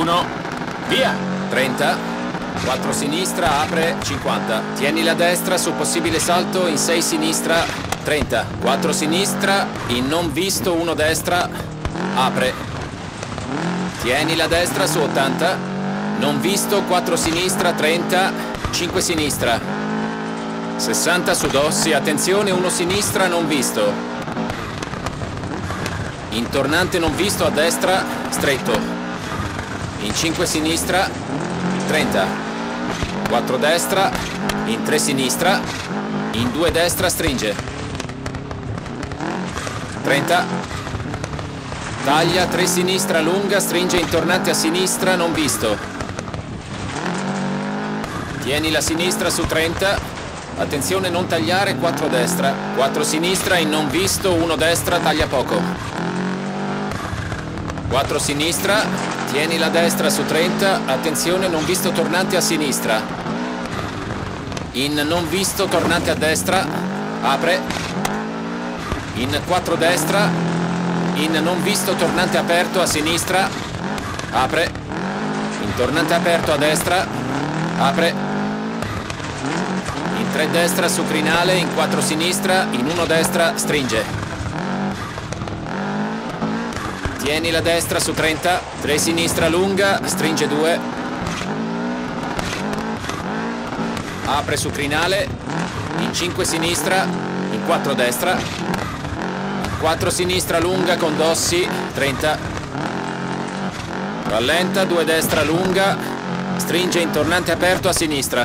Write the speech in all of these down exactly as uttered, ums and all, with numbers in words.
uno, via! trenta. quattro sinistra, apre, cinquanta. Tieni la destra su possibile salto in sei sinistra, trenta. quattro sinistra, in non visto, uno destra, apre. Tieni la destra su ottanta. Non visto, quattro sinistra, trenta. cinque sinistra. sessanta su Dossi, attenzione, uno sinistra, non visto. In tornante non visto a destra, stretto. In cinque sinistra, trenta. quattro destra, in tre sinistra, in due destra, stringe. trenta. Taglia, tre sinistra, lunga, stringe in tornante a sinistra, non visto. Tieni la sinistra su trenta. Attenzione, non tagliare, quattro destra. quattro sinistra, in non visto, uno destra, taglia poco. quattro sinistra, tieni la destra su trenta, attenzione, non visto tornante a sinistra. In non visto tornante a destra, apre. In quattro destra, in non visto tornante aperto a sinistra, apre. In tornante aperto a destra, apre. In tre destra su crinale, in quattro sinistra, in uno destra, stringe. Tieni la destra su trenta, tre sinistra lunga, stringe due. Apre su crinale, in cinque sinistra, in quattro destra. quattro sinistra lunga con Dossi, trenta. Rallenta, due destra lunga, stringe in tornante aperto a sinistra.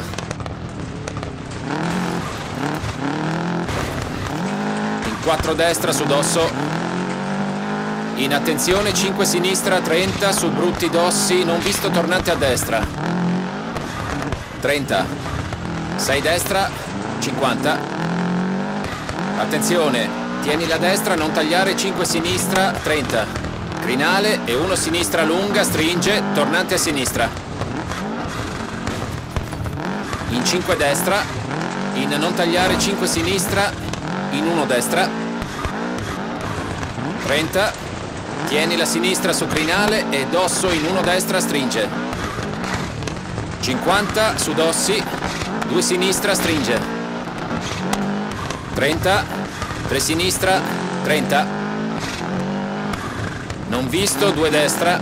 In quattro destra su Dosso. In attenzione, cinque sinistra, trenta, su brutti Dossi, non visto tornante a destra. trenta. sei destra, cinquanta. Attenzione, tieni la destra, non tagliare, cinque sinistra, trenta. Crinale e uno sinistra lunga, stringe, tornante a sinistra. In cinque destra, in non tagliare, cinque sinistra, in uno destra. trenta. Tieni la sinistra su crinale e Dosso in uno destra, stringe. cinquanta su Dossi, due sinistra, stringe. trenta, tre sinistra, trenta. Non visto, due destra.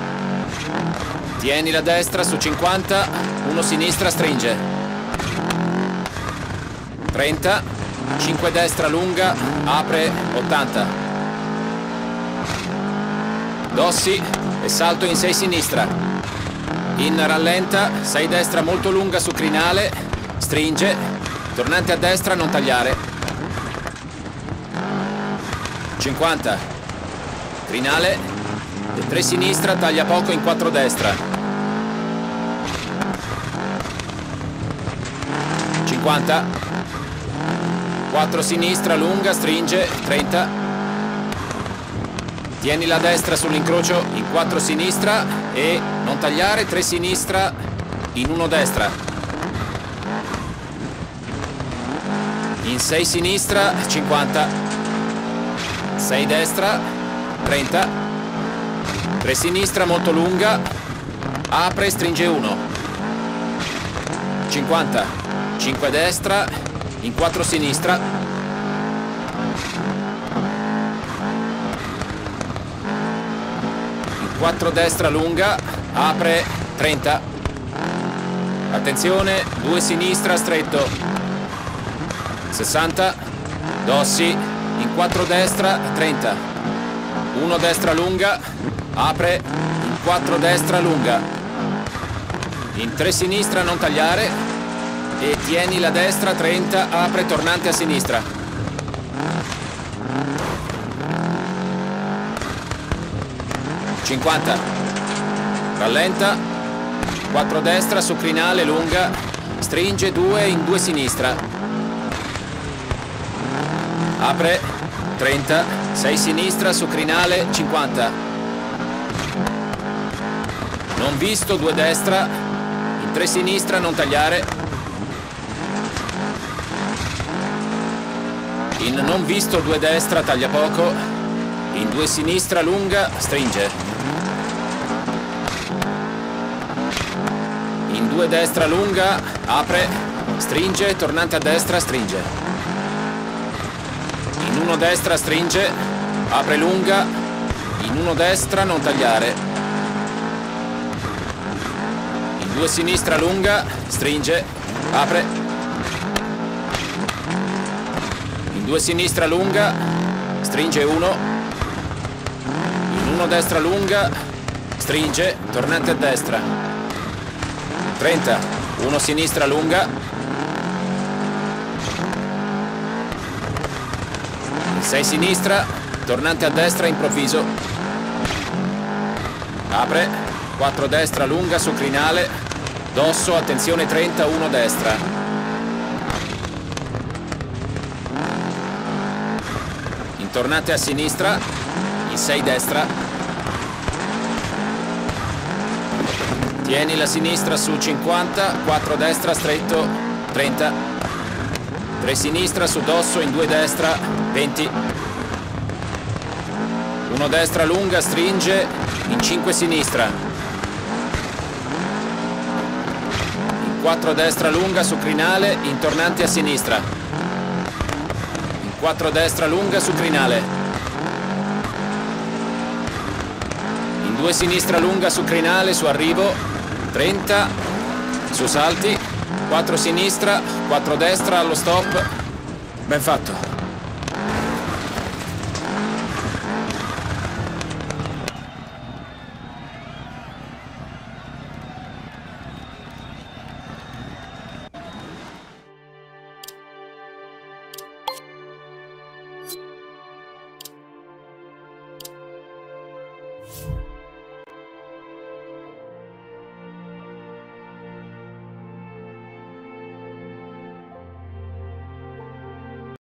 Tieni la destra su cinquanta, uno sinistra, stringe. trenta, cinque destra lunga, apre, ottanta. Dossi e salto in sei sinistra. In rallenta, sei destra molto lunga su crinale, stringe, tornante a destra, non tagliare. cinquanta. Crinale e tre sinistra, taglia poco in quattro destra. cinquanta. quattro sinistra lunga, stringe, trenta. Tieni la destra sull'incrocio in quattro sinistra e non tagliare, tre sinistra in uno destra. In sei sinistra, cinquanta. sei destra, trenta. tre sinistra molto lunga, apre, stringe uno. cinquanta. cinque destra, in quattro sinistra. quattro destra lunga, apre, trenta. Attenzione, due sinistra, stretto. sessanta. Dossi, in quattro destra, trenta. uno destra lunga, apre, in quattro destra lunga. In tre sinistra, non tagliare. E tieni la destra, trenta, apre, tornante a sinistra. cinquanta. Rallenta. quattro destra su crinale lunga. Stringe due in due sinistra. Apre. trenta. sei sinistra su crinale, cinquanta. Non visto, due destra. In tre sinistra, non tagliare. In non visto, due destra, taglia poco. In due sinistra lunga, stringe. In due destra lunga, apre, stringe, tornante a destra, stringe. In uno destra, stringe, apre lunga, in uno destra, non tagliare. In due sinistra lunga, stringe, apre. In due sinistra lunga, stringe uno. In uno destra lunga, stringe, tornante a destra. trenta, uno sinistra lunga. In sei sinistra, tornante a destra improvviso. Apre, quattro destra lunga su crinale. Dosso, attenzione trenta, uno destra. In tornante a sinistra, in sei destra. Tieni la sinistra su cinquanta, quattro destra stretto, trenta. tre sinistra su dosso in due destra, venti. uno destra lunga, stringe, in cinque sinistra. In quattro destra lunga su crinale, in tornante a sinistra. In quattro destra lunga su crinale. In due sinistra lunga su crinale, su arrivo. trenta, su salti, quattro sinistra, quattro destra allo stop, ben fatto.